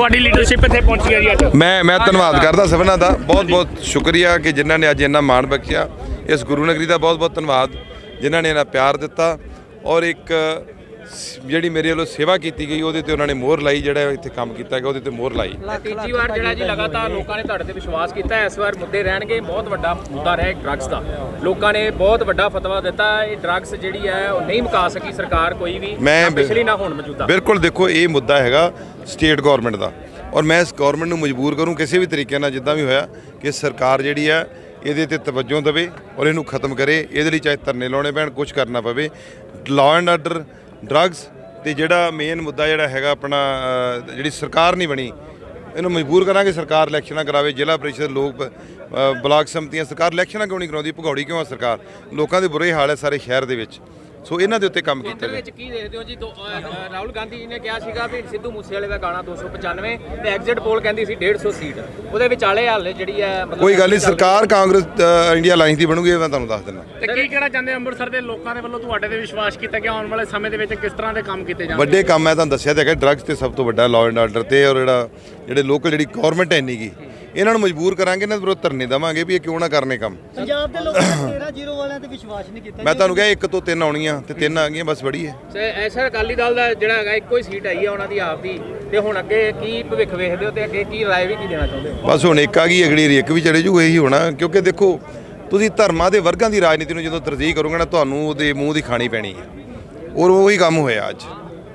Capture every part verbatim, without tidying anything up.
ਤੁਹਾਡੀ ਲੀਡਰਸ਼ਿਪ ਇੱਥੇ ਪਹੁੰਚੀ ਹੈ ਜੀ ਅੱਜ। ਮੈਂ ਮੈਂ ਧੰਨਵਾਦ ਕਰਦਾ ਸਭਨਾਂ ਦਾ, ਬਹੁਤ ਬਹੁਤ ਸ਼ੁਕਰੀਆ ਕਿ ਜਿਨ੍ਹਾਂ ਨੇ ਅੱਜ ਇੰਨਾ ਮਾਣ ਬਖਸ਼ਿਆ। ਇਸ ਗੁਰੂ ਨਗਰੀ ਦਾ ਬਹੁਤ ਬਹੁਤ ਧੰਨਵਾਦ ਜਿਨ੍ਹਾਂ ਨੇ ਇੰਨਾ ਪਿਆਰ ਦਿੱਤਾ ਔਰ ਇੱਕ ਜਿਹੜੀ ਮੇਰੇ ਵੱਲੋਂ ਸੇਵਾ ਕੀਤੀ ਗਈ ਉਹਦੇ ਤੇ ਉਹਨਾਂ ਨੇ ਮੋਹਰ ਲਾਈ, ਜਿਹੜਾ ਇੱਥੇ ਕੰਮ ਕੀਤਾ ਗਿਆ ਉਹਦੇ ਤੇ ਮੋਹਰ ਲਾਈ। ਤੀਜੀ ਵਾਰ ਜਿਹੜਾ ਜੀ ਲਗਾਤਾਰ ਲੋਕਾਂ ਨੇ ਤੁਹਾਡੇ ਤੇ ਵਿਸ਼ਵਾਸ ਕੀਤਾ, ਇਸ ਵਾਰ ਮੁੱਦੇ ਰਹਿਣਗੇ। ਬਹੁਤ ਵੱਡਾ ਮੁੱਦਾ ਰਿਹਾ ਡਰੱਗਸ ਦਾ, ਲੋਕਾਂ ਨੇ ਬਹੁਤ ਵੱਡਾ ਫਤਵਾ ਦਿੱਤਾ। ਇਹ ਡਰੱਗਸ ਜਿਹੜੀ ਹੈ ਉਹ ਨਹੀਂ ਮੁਕਾ ਸਕੀ ਸਰਕਾਰ ਕੋਈ ਵੀ, ਮੈਂ ਪਿਛਲੀ ਨਾ ਹੁਣ ਮੌਜੂਦਾ। ਬਿਲਕੁਲ ਦੇਖੋ, ਇਹ ਮੁੱਦਾ ਹੈਗਾ ਸਟੇਟ ਗੌਰਮੈਂਟ ਦਾ ਔਰ ਮੈਂ ਇਸ ਗੌਰਮੈਂਟ ਨੂੰ ਮਜਬੂਰ ਕਰੂੰ ਕਿਸੇ ਵੀ ਤਰੀਕੇ ਨਾਲ, ਜਿੱਦਾਂ ਵੀ ਹੋਇਆ, ਕਿ ਸਰਕਾਰ ਜਿਹੜੀ ਹੈ ਇਹਦੇ ਤੇ ਤਵੱਜੋ ਦੇਵੇ ਔਰ ਇਹਨੂੰ ਖਤਮ ਕਰੇ। ਇਹਦੇ ਲਈ ਚਾਹੇ ਧਰਨੇ ਲਾਉਣੇ ਪੈਣ, ਕੁਛ ਕਰਨਾ ਪਵੇ। ਲਾਅ ਐਂਡ ਆਰਡਰ, ਡਰੱਗਸ ਤੇ ਜਿਹੜਾ ਮੇਨ ਮੁੱਦਾ ਜਿਹੜਾ ਹੈਗਾ ਆਪਣਾ ਜਿਹੜੀ ਸਰਕਾਰ ਨਹੀਂ ਬਣੀ, ਇਹਨੂੰ ਮਜਬੂਰ ਕਰਾਂਗੇ ਸਰਕਾਰ ਇਲੈਕਸ਼ਨਾਂ ਕਰਾਵੇ। ਜ਼ਿਲ੍ਹਾ ਪ੍ਰੀਸ਼ਦ, ਲੋਕ ਬਲਾਕ ਸਮਤੀਆਂ, ਸਰਕਾਰ ਇਲੈਕਸ਼ਨਾਂ ਕਿਉਂ ਨਹੀਂ ਕਰਾਉਂਦੀ? ਭਗੌੜੀ ਕਿਉਂ ਆ ਸਰਕਾਰ? ਲੋਕਾਂ ਦੇ ਬੁਰੇ ਹਾਲ ਹੈ ਸਾਰੇ ਸ਼ਹਿਰ ਦੇ ਵਿੱਚ। ਸੋ ਇਹਨਾਂ ਦੇ ਉੱਤੇ ਕੰਮ ਕੀਤਾ ਜਾਵੇ। ਕੀ ਦੇਖਦੇ ਹੋ ਜੀ? ਰਾਹੁਲ ਗਾਂਧੀ ਜੀ ਨੇ ਕਿਹਾ ਸੀਗਾ ਵੀ ਸਿੱਧੂ ਮੂਸੇਵਾਲੇ ਦਾ ਗਾਣਾ ਦੋ ਸੌ ਪਚਾਨਵੇਂ ਤੇ ਐਗਜ਼ਿਟ ਪੋਲ ਕਹਿੰਦੀ ਸੀ ਡੇਢ ਸੌ ਸੀਟ, ਉਹਦੇ ਵਿਚਾਲੇ ਹਾਲੇ ਜਿਹੜੀ ਹੈ ਕੋਈ ਗੱਲ ਨਹੀਂ, ਸਰਕਾਰ ਕਾਂਗਰਸ ਇੰਡੀਆ ਅਲਾਈਅੰਸ ਦੀ ਬਣੂਗੀ, ਮੈਂ ਤੁਹਾਨੂੰ ਦੱਸ ਦਿੰਦਾ। ਤੇ ਕੀ ਕਹਿਣਾ ਚਾਹੁੰਦੇ ਅੰਮ੍ਰਿਤਸਰ ਦੇ ਲੋਕਾਂ ਦੇ ਵੱਲੋਂ ਤੁਹਾਡੇ ਤੇ ਵਿਸ਼ਵਾਸ ਕੀਤਾ ਗਿਆ, ਆਉਣ ਵਾਲੇ ਸਮੇਂ ਦੇ ਵਿੱਚ ਕਿਸ ਤਰ੍ਹਾਂ ਦੇ ਕੰਮ ਕੀਤੇ ਜਾਣਗੇ? ਵੱਡੇ ਕੰਮ ਮੈਂ ਤੁਹਾਨੂੰ ਦੱਸਿਆ ਤਾਂ ਹੈਗਾ, ਡਰੱਗਸ ਤੇ ਸਭ ਤੋਂ ਵੱਡਾ ਲਾਅ ਐਂਡ ਆਰਡਰ ਤੇ, ਔਰ ਜਿਹੜਾ ਜਿਹੜੇ ਲੋਕਲ ਜਿਹੜੀ ਗੌਰਮੈਂਟ ਹੈ ਨਹੀਂ ਗੀ, ਇਹਨਾਂ ਨੂੰ ਮਜਬੂਰ ਕਰਾਂਗੇ, ਇਹਨਾਂ ਦੇ ਵਿਰੁੱਧ ਧਰਨੇ ਦੇਵਾਂਗੇ ਵੀ ਇਹ ਕਿਉਂ ਨਾ ਕਰਨੇ ਕੰਮ। ਪੰਜਾਬ ਦੇ ਲੋਕਾਂ ਨੇ ਤੇਰਾਂ ਜ਼ੀਰੋ ਵਾਲਿਆਂ ਤੇ ਵਿਸ਼ਵਾਸ ਨਹੀਂ ਕੀਤਾ। ਮੈਂ ਤੁਹਾਨੂੰ ਕਿਹਾ ਇੱਕ ਤੋਂ ਤਿੰਨ ਆਉਣੀਆਂ ਤੇ ਤਿੰਨ ਆ ਗਈਆਂ, ਬਸ ਬੜੀ ਹੈ। ਐਸਾ ਅਕਾਲੀ ਦਲ ਦਾ ਜਿਹੜਾ ਹੈਗਾ ਇੱਕੋ ਹੀ ਸੀਟ ਆਈ ਹੈ ਉਹਨਾਂ ਦੀ ਆਪ ਦੀ, ਤੇ ਹੁਣ ਅੱਗੇ ਕੀ ਭਵਿੱਖ ਵੇਖਦੇ ਹੋ ਤੇ ਅੱਗੇ ਕੀ ਰਾਏ ਵੀ ਕੀ ਦੇਣਾ ਚਾਹੁੰਦੇ ਹੋ? ਬਸ ਹੁਣ ਇੱਕ ਆ ਗਈ, ਅਗਲੀ ਇੱਕ ਵੀ ਚੜੇ ਜੂ, ਇਹੀ ਹੋਣਾ। ਕਿਉਂਕਿ ਦੇਖੋ, ਤੁਸੀਂ ਧਰਮਾਂ ਦੇ ਵਰਗਾਂ ਦੀ ਰਾਜਨੀਤੀ ਨੂੰ ਜਦੋਂ ਤਰਜੀਹ ਕਰੋਗੇ ਨਾ, ਤੁਹਾਨੂੰ ਉਹਦੇ ਮੂੰਹ ਦੀ ਖਾਣੀ ਪੈਣੀ ਹੈ। ਔਰ ਉਹੀ ਕੰਮ ਹੋਇਆ ਅੱਜ।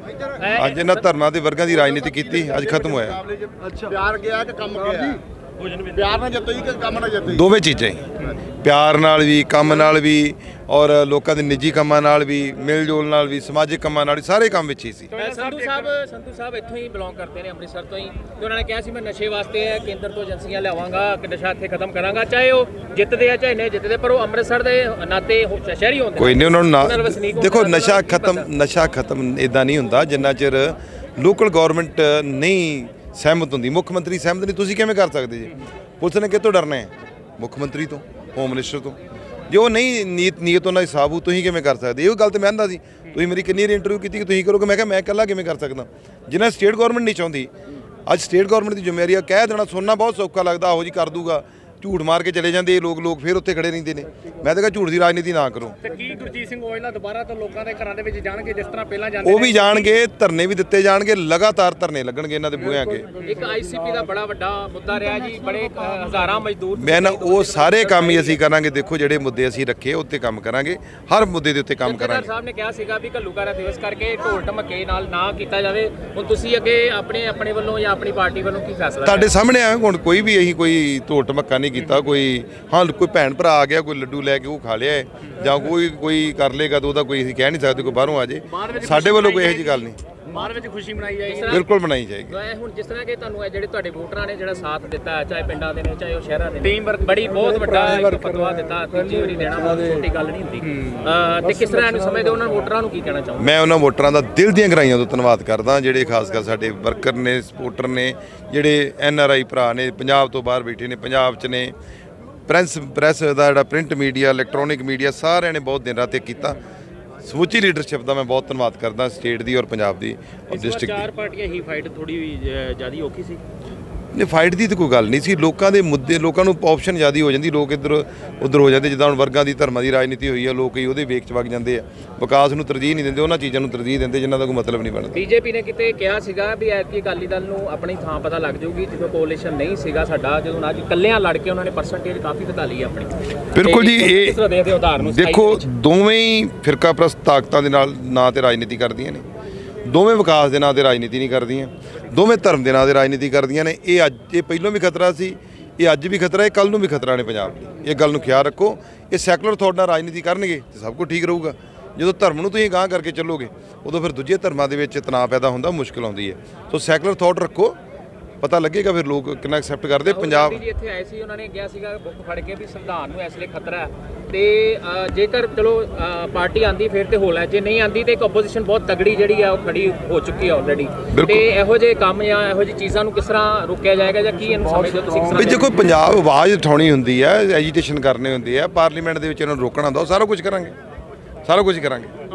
ਅੱਜ ਇਹਨਾਂ ਧਰਮਾਂ ਦੇ ਵਰਗਾਂ ਦੀ ਰਾਜਨੀਤੀ ਕੀਤੀ, ਅੱਜ ਖਤਮ ਹੋਇਆ। ਪਿਆਰ ਗਿਆ ਕਿ ਕੰਮ ਗਿਆ? ਪਿਆਰ ਨਾਲ ਜਿੱਤੋਈ ਕਿ ਕੰਮ ਨਾਲ ਜਿੱਤੋਈ? ਦੋਵੇਂ ਚੀਜ਼ਾਂ ਹੀ, ਪਿਆਰ ਨਾਲ ਵੀ, ਕੰਮ ਨਾਲ ਵੀ, ਔਰ ਲੋਕਾਂ ਦੇ ਨਿੱਜੀ ਕੰਮਾਂ ਨਾਲ ਵੀ, ਮਿਲ ਜੋਲ ਨਾਲ ਵੀ, ਸਮਾਜਿਕ ਕੰਮਾਂ ਨਾਲ ਵੀ, ਸਾਰੇ ਕੰਮ ਵਿੱਚ ਹੀ ਸੀ। ਸੰਧੂ ਸਾਹਿਬ ਸੰਧੂ ਸਾਹਿਬ ਇੱਥੋਂ ਹੀ ਬਿਲੋਂਗ ਕਰਦੇ ਨੇ, ਅੰਮ੍ਰਿਤਸਰ ਤੋਂ ਹੀ, ਤੇ ਉਹਨਾਂ ਨੇ ਕਿਹਾ ਸੀ ਮੈਂ ਨਸ਼ੇ ਵਾਸਤੇ ਕੇਂਦਰ ਤੋਂ ਏਜੰਸੀਆਂ ਲਿਆਵਾਂਗਾ ਕਿ ਨਸ਼ਾ ਇੱਥੇ ਖਤਮ ਕਰਾਂਗਾ, ਚਾਹੇ ਉਹ ਜਿੱਤਦੇ ਆ ਚਾਹੇ ਨਹੀਂ ਜਿੱਤਦੇ, ਪਰ ਉਹ ਅੰਮ੍ਰਿਤਸਰ ਦੇ ਨਾਤੇ ਸ਼ਹਿਰੀ ਹੁੰਦੇ। ਕੋਈ ਨਹੀਂ, ਉਹਨਾਂ ਨੂੰ ਨਾ ਦੇਖੋ, ਨਸ਼ਾ ਖਤਮ ਨਸ਼ਾ ਖਤਮ ਇਦਾਂ ਨਹੀਂ ਹੁੰਦਾ ਜਿੰਨਾ ਚਿਰ ਲੋਕਲ ਗੌਰਮੈਂਟ ਨਹੀਂ ਸਹਿਮਤ ਹੁੰਦੀ। ਮੁੱਖ ਮੰਤਰੀ ਸਹਿਮਤ ਨਹੀਂ, ਤੁਸੀਂ ਕਿਵੇਂ ਕਰ ਸਕਦੇ ਜੀ? ਪੁਲਿਸ ਨੇ ਕਿੱਥੋਂ ਡਰਨਾ ਹੈ? ਮੁੱਖ ਮੰਤਰੀ ਤੋਂ, ਹੋਮ ਮਿਨਿਸਟਰ ਤੋਂ। ਜੇ ਉਹ ਨਹੀਂ ਨੀਤ ਨੀਅਤ ਉਹਨਾਂ ਦੀ ਸਾਫ਼ ਹੋ, ਤੁਸੀਂ ਕਿਵੇਂ ਕਰ ਸਕਦੇ? ਇਹ ਗੱਲ ਤਾਂ ਮੈਂ ਕਹਿੰਦਾ ਸੀ, ਤੁਸੀਂ ਮੇਰੀ ਕਿੰਨੀ ਵਾਰ ਇੰਟਰਵਿਊ ਕੀਤੀ ਕਿ ਤੁਸੀਂ ਕਰੋਗੇ, ਮੈਂ ਕਿਹਾ ਮੈਂ ਇਕੱਲਾ ਕਿਵੇਂ ਕਰ ਸਕਦਾ? ਜਿਨ੍ਹਾਂ ਸਟੇਟ ਗੌਰਮੈਂਟ ਨਹੀਂ ਚਾਹੁੰਦੀ, ਅੱਜ ਸਟੇਟ ਗੌਰਮੈਂਟ ਦੀ ਜ਼ਿੰਮੇਵਾਰੀ ਆ। ਕਹਿ ਦੇਣਾ ਸੁਣਨਾ ਬਹੁਤ ਸੌਖਾ ਲੱਗਦਾ, ਆਹੋ ਜੀ ਕਰ ਦੂਗਾ, ਝੂਠ ਮਾਰ ਕੇ ਚਲੇ ਜਾਂਦੇ ਲੋਕ ਲੋਕ ਫਿਰ ਉੱਥੇ ਖੜੇ ਰਹਿੰਦੇ ਨੇ। ਮੈਂ ਤਾਂ ਕਿਹਾ ਝੂਠ ਦੀ ਰਾਜਨੀਤੀ ਨਾ ਕਰੋ। ਤੇ ਕੀ ਗੁਰਜੀਤ ਸਿੰਘ ਔਜਲਾ ਦੁਬਾਰਾ ਤੋਂ ਲੋਕਾਂ ਦੇ ਘਰਾਂ ਦੇ ਵਿੱਚ ਜਾਣਗੇ ਜਿਸ ਤਰ੍ਹਾਂ ਪਹਿਲਾਂ ਜਾਂਦੇ? ਉਹ ਵੀ ਜਾਣਗੇ, ਧਰਨੇ ਵੀ ਦਿੱਤੇ ਜਾਣਗੇ, ਲਗਾਤਾਰ ਧਰਨੇ ਲੱਗਣਗੇ ਇਹਨਾਂ ਦੇ ਬੂਹਿਆਂ ਅੱਗੇ। ਇੱਕ ਆਈਸੀਪੀ ਦਾ ਬੜਾ ਵੱਡਾ ਮੁੱਦਾ ਰਿਹਾ ਜੀ, ਬੜੇ ਹਜ਼ਾਰਾਂ ਮਜ਼ਦੂਰ। ਮੈਂ ਨਾ ਉਹ ਸਾਰੇ ਕੰਮ ਹੀ ਅਸੀਂ ਕਰਾਂਗੇ। ਦੇਖੋ, ਜਿਹੜੇ ਮੁੱਦੇ ਅਸੀਂ ਰੱਖੇ ਉੱਤੇ ਕੰਮ ਕਰਾਂਗੇ, ਹਰ ਮੁੱਦੇ ਦੇ ਉੱਤੇ ਕੰਮ ਕਰਾਂਗੇ। ਸਾਹਿਬ ਨੇ ਕਿਹਾ ਸੀਗਾ ਵੀ ਘੱਲੂਘਾਰਾ ਦਿਵਸ ਕਰਕੇ ਢੋਲ ਢਮੱਕੇ ਨਾਲ ਨਾ ਕੀਤਾ ਜਾਵੇ। ਹੁਣ ਤੁਸੀਂ ਅੱਗੇ ਆਪਣੇ ਆਪਣੇ ਵੱਲੋਂ ਜਾਂ ਆਪਣੀ ਪਾਰਟੀ ਵੱਲੋਂ ਕੀ ਫੈਸਲਾ? ਤੁਹਾਡੇ ਸਾਹਮਣੇ ਆ, ਹੁਣ ਕੋਈ ਵੀ ਅਸੀਂ ਕੋਈ ਢੋਲ ਢਮੱਕਾ ਨਹੀਂ ਕੀਤਾ। ਕੋਈ ਹਾਂ ਕੋਈ ਭੈਣ ਭਰਾ ਆ ਗਿਆ, ਕੋਈ ਲੱਡੂ ਲੈ ਕੇ ਉਹ ਖਾ ਲਿਆ, ਜਾਂ ਕੋਈ ਕੋਈ ਕਰ ਲੇਗਾ ਤਾਂ ਉਹਦਾ ਕੋਈ ਅਸੀਂ ਕਹਿ ਨਹੀਂ ਸਕਦੇ ਕੋਈ ਬਾਹਰੋਂ ਆ ਜੇ। ਸਾਡੇ ਵੱਲੋਂ ਕੋਈ ਇਹੋ ਜਿਹੀ ਗੱਲ ਨਹੀਂ। ਬਾਹਰ ਵਿੱਚ ਖੁਸ਼ੀ ਮਨਾਈ ਜਾਏਗੀ, ਬਿਲਕੁਲ ਮਨਾਈ ਜਾਏਗੀ। ਹੁਣ ਜਿਸ ਤਰ੍ਹਾਂ ਕਿ ਤੁਹਾਨੂੰ ਜਿਹੜੇ ਤੁਹਾਡੇ ਵੋਟਰਾਂ ਨੇ ਜਿਹੜਾ ਸਾਥ ਦਿੱਤਾ, ਚਾਹੇ ਪਿੰਡਾਂ ਦੇ ਨੇ ਚਾਹੇ ਉਹ ਸ਼ਹਿਰਾਂ ਦੇ, ਟੀਮ ਵਰਕ ਬੜੀ ਬਹੁਤ ਵੱਡਾ ਫਤਵਾ ਦਿੱਤਾ, ਤੀਜੀ ਵਾਰੀ ਦੇਣਾ ਬਹੁਤ ਛੋਟੀ ਗੱਲ ਨਹੀਂ ਹੁੰਦੀ। ਤੇ ਕਿਸ ਤਰ੍ਹਾਂ ਇਹਨੂੰ ਸਮਝਦੇ, ਉਹਨਾਂ ਵੋਟਰਾਂ ਨੂੰ ਕੀ ਕਹਿਣਾ ਚਾਹੁੰਦੇ? ਮੈਂ ਉਹਨਾਂ ਵੋਟਰਾਂ ਦਾ ਦਿਲ ਦੀਆਂ ਗਹਿਰਾਈਆਂ ਤੋਂ ਧੰਨਵਾਦ ਕਰਦਾ, ਜਿਹੜੇ ਖਾਸ ਕਰ ਸਾਡੇ ਵਰਕਰ ਨੇ, ਸਪੋਰਟਰ ਨੇ, ਜਿਹੜੇ ਐਨ ਆਰ ਆਈ ਭਰਾ ਨੇ, ਪੰਜਾਬ ਤੋਂ ਬਾਹਰ ਬੈਠੇ ਨੇ, ਪੰਜਾਬ 'ਚ ਨੇ, ਪ੍ਰੈਸ ਪ੍ਰੈਸ ਦਾ ਜਿਹੜਾ ਪ੍ਰਿੰਟ ਮੀਡੀਆ, ਇਲੈਕਟ੍ਰੋਨਿਕ ਮੀਡੀਆ, ਸਾਰਿਆਂ ਨੇ ਬਹੁਤ ਦਿਨ ਰਾਤ ਇੱਕ ਕੀਤਾ। ਸਮੁੱਚੀ ਲੀਡਰਸ਼ਿਪ ਦਾ ਮੈਂ ਬਹੁਤ ਧੰਨਵਾਦ ਕਰਦਾ, ਸਟੇਟ ਦੀ ਔਰ ਪੰਜਾਬ ਦੀ ਔਰ ਡਿਸਟ੍ਰਿਕਟ ਦੀ। ਚਾਰ ਪਾਰਟੀਆਂ ਹੀ ਫਾਈਟ ਥੋੜੀ ਜ਼ਿਆਦਾ ਔਖੀ ਸੀ। ਨਹੀਂ, ਫਾਈਟ ਦੀ ਤਾਂ ਕੋਈ ਗੱਲ ਨਹੀਂ ਸੀ। ਲੋਕਾਂ ਦੇ ਮੁੱਦੇ, ਲੋਕਾਂ ਨੂੰ ਆਪਸ਼ਨ ਜ਼ਿਆਦਾ ਹੋ ਜਾਂਦੀ, ਲੋਕ ਇੱਧਰ ਉੱਧਰ ਹੋ ਜਾਂਦੇ। ਜਿੱਦਾਂ ਹੁਣ ਵਰਗਾਂ ਦੀ ਧਰਮਾਂ ਦੀ ਰਾਜਨੀਤੀ ਹੋਈ ਆ, ਲੋਕ ਹੀ ਉਹਦੇ ਵੇਖ 'ਚ ਵਗ ਜਾਂਦੇ ਆ, ਵਿਕਾਸ ਨੂੰ ਤਰਜੀਹ ਨਹੀਂ ਦਿੰਦੇ, ਉਹਨਾਂ ਚੀਜ਼ਾਂ ਨੂੰ ਤਰਜੀਹ ਦਿੰਦੇ ਜਿਨ੍ਹਾਂ ਦਾ ਕੋਈ ਮਤਲਬ ਨਹੀਂ ਬਣਦਾ। ਬੀਜੇਪੀ ਨੇ ਕਿਤੇ ਕਿਹਾ ਸੀਗਾ ਵੀ ਐਤਕੀ ਅਕਾਲੀ ਦਲ ਨੂੰ ਆਪਣੀ ਥਾਂ ਪਤਾ ਲੱਗ ਜਾਊਗੀ, ਜਦੋਂ ਕੋਲੀਸ਼ਨ ਨਹੀਂ ਸੀਗਾ ਸਾਡਾ, ਜਦੋਂ ਅੱਜ ਇਕੱਲਿਆਂ ਲੜ ਕੇ ਉਹਨਾਂ ਨੇ ਪਰਸੈਂਟੇਜ ਕਾਫੀ ਵਧਾ ਲਈ ਆਪਣੀ। ਬਿਲਕੁਲ ਜੀ, ਇਹ ਦੇਖਦੇ ਉਦਾਹਰਨ ਨੂੰ ਦੇਖੋ, ਦੋਵੇਂ ਹੀ ਫਿਰਕਾ ਪ੍ਰਸਤ ਤਾਕਤਾਂ ਦੇ ਨਾਲ ਨਾਂ ਤੇ ਰਾਜਨੀਤੀ ਕਰਦੀਆਂ ਨੇ, ਦੋਵੇਂ ਵਿਕਾਸ ਦੇ ਨਾਂ ਤੇ ਰਾਜਨੀਤੀ ਨਹੀਂ ਕਰਦੀਆਂ, ਦੋਵੇਂ ਧਰਮ ਦੇ ਨਾਂ ਤੇ ਰਾਜਨੀਤੀ ਕਰਦੀਆਂ ਨੇ। ਇਹ ਅੱਜ ਇਹ ਪਹਿਲਾਂ ਵੀ ਖਤਰਾ ਸੀ, ਇਹ ਅੱਜ ਵੀ ਖਤਰਾ ਹੈ, ਕੱਲ੍ਹ ਨੂੰ ਵੀ ਖਤਰਾ ਨੇ ਪੰਜਾਬ ਲਈ। ਇਹ ਗੱਲ ਨੂੰ ਖਿਆਲ ਰੱਖੋ। ਇਹ ਸੈਕੂਲਰ ਥੋਟ ਨਾਲ ਰਾਜਨੀਤੀ ਕਰਨਗੇ ਤੇ ਸਭ ਕੁਝ ਠੀਕ ਰਹੂਗਾ। ਜਦੋਂ ਧਰਮ ਨੂੰ ਤੁਸੀਂ ਗਾਂਹ ਕਰਕੇ ਚੱਲੋਗੇ, ਉਦੋਂ ਫਿਰ ਦੂਜੇ ਧਰਮਾਂ ਦੇ ਵਿੱਚ ਤਣਾਅ ਪੈਦਾ ਹੁੰਦਾ, ਮੁਸ਼ਕਿਲ ਆਉਂਦੀ ਹੈ। ਸੋ ਸੈਕੂਲਰ ਥੋਟ ਰੱਖੋ, ਪਤਾ ਲੱਗੇਗਾ ਫਿਰ ਲੋਕ ਕਿੰਨਾ ਐਕਸੈਪਟ ਕਰਦੇ। ਪੰਜਾਬ ਜੀ ਇੱਥੇ ਆਏ ਸੀ, ਉਹਨਾਂ ਨੇ ਕਿਹਾ ਸੀਗਾ ਬੁੱਕ ਫੜ ਕੇ ਵੀ ਸੰਵਿਧਾਨ ਨੂੰ ਇਸ ਲਈ ਖਤਰਾ ਹੈ, ਤੇ ਜੇਕਰ ਚਲੋ ਪਾਰਟੀ ਆਂਦੀ ਫਿਰ ਤੇ ਹੋਲਾ, ਜੇ ਨਹੀਂ ਆਂਦੀ ਤੇ ਇੱਕ ਆਪੋਜੀਸ਼ਨ ਬਹੁਤ ਤਗੜੀ ਜਿਹੜੀ ਆ ਉਹ ਖੜੀ ਹੋ ਚੁੱਕੀ ਹੈ ਆਲਰੇਡੀ। ਤੇ ਇਹੋ ਜਿਹੇ ਕੰਮ ਜਾਂ ਇਹੋ ਜਿਹੀ ਚੀਜ਼ਾਂ ਨੂੰ ਕਿਸ ਤਰ੍ਹਾਂ ਰੋਕਿਆ ਜਾਏਗਾ ਜਾਂ ਕੀ ਇਹਨੂੰ ਸਮਝਦੇ ਹੋ ਤੁਸੀਂ? ਵੀ ਦੇਖੋ, ਪੰਜਾਬ ਆਵਾਜ਼ ਉਠਾਉਣੀ ਹੁੰਦੀ ਹੈ, ਐਜੀਟੇਸ਼ਨ ਕਰਨੀ ਹੁੰਦੀ ਹੈ, ਪਾਰਲੀਮੈਂਟ ਦੇ ਵਿੱਚ ਇਹਨਾਂ ਨੂੰ ਰੋਕਣਾ ਹੁੰਦਾ, ਉਹ ਸਾਰਾ ਕੁਝ ਕਰਾਂਗੇ, ਸਾਰਾ ਕੁਝ ਕਰਾਂਗੇ।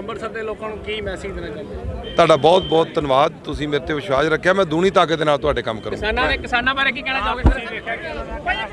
ਅੰਮ੍ਰਿਤਸਰ ਦੇ ਲੋਕਾਂ ਨੂੰ ਕੀ ਮੈਸੇਜ ਦੇਣਾ ਚਾਹੁੰਦੇ? ਤੁਹਾਡਾ ਬਹੁਤ ਬਹੁਤ ਧੰਨਵਾਦ, ਤੁਸੀਂ ਮੇਰੇ ਤੇ ਵਿਸ਼ਵਾਸ ਰੱਖਿਆ। ਮੈਂ ਦੂਣੀ ਤਾਕਤ ਦੇ ਨਾਲ ਤੁਹਾਡੇ ਕੰਮ ਕਰੂੰਗਾ। ਕਿਸਾਨਾਂ ਦੇ ਕਿਸਾਨਾਂ ਬਾਰੇ ਕੀ ਕਹਿਣਾ ਚਾਹੋਗੇ ਸਰ?